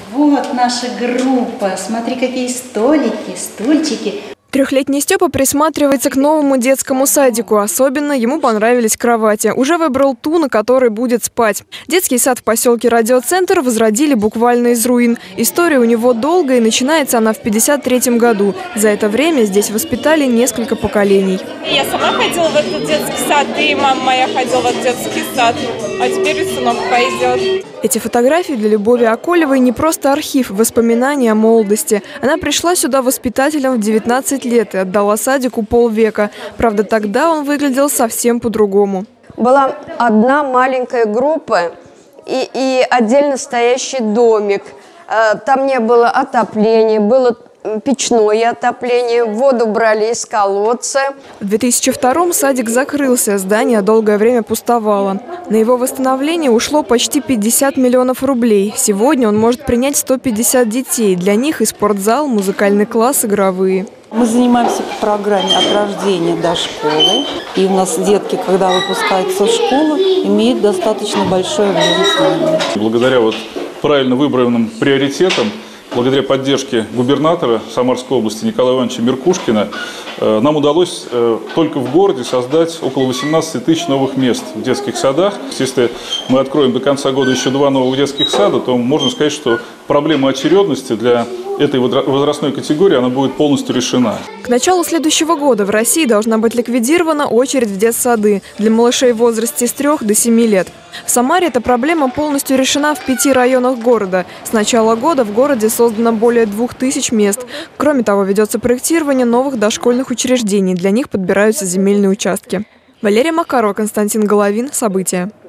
Вот наша группа. Смотри, какие столики, стульчики. Трехлетний Степа присматривается к новому детскому садику. Особенно ему понравились кровати. Уже выбрал ту, на которой будет спать. Детский сад в поселке Радиоцентр возродили буквально из руин. История у него долгая, и начинается она в 1953 году. За это время здесь воспитали несколько поколений. Я сама ходила в этот детский сад, и мама моя ходила в этот детский сад. А теперь и сынок пойдет. Эти фотографии для Любови Аколевой не просто архив воспоминаний о молодости. Она пришла сюда воспитателем в 19 лет и отдала садику полвека. Правда, тогда он выглядел совсем по-другому. Была одна маленькая группа и отдельно стоящий домик. Там не было отопления, было печное отопление, воду брали из колодца. В 2002-м садик закрылся, здание долгое время пустовало. На его восстановление ушло почти 50 миллионов рублей. Сегодня он может принять 150 детей. Для них и спортзал, музыкальный класс, игровые. Мы занимаемся по программе от рождения до школы. И у нас детки, когда выпускаются из школы, имеют достаточно большое время с нами. Благодаря правильно выбранным приоритетам, благодаря поддержке губернатора Самарской области Николая Ивановича Меркушкина, нам удалось только в городе создать около 18 тысяч новых мест в детских садах. Если мы откроем до конца года еще 2 новых детских сада, то можно сказать, что проблема очередности для этой возрастной категории она будет полностью решена. К началу следующего года в России должна быть ликвидирована очередь в детсады для малышей в возрасте с 3 до 7 лет. В Самаре эта проблема полностью решена в 5 районах города. С начала года в городе создано более 2000 мест. Кроме того, ведется проектирование новых дошкольных учреждений. Для них подбираются земельные участки. Валерия Макарова, Константин Головин. События.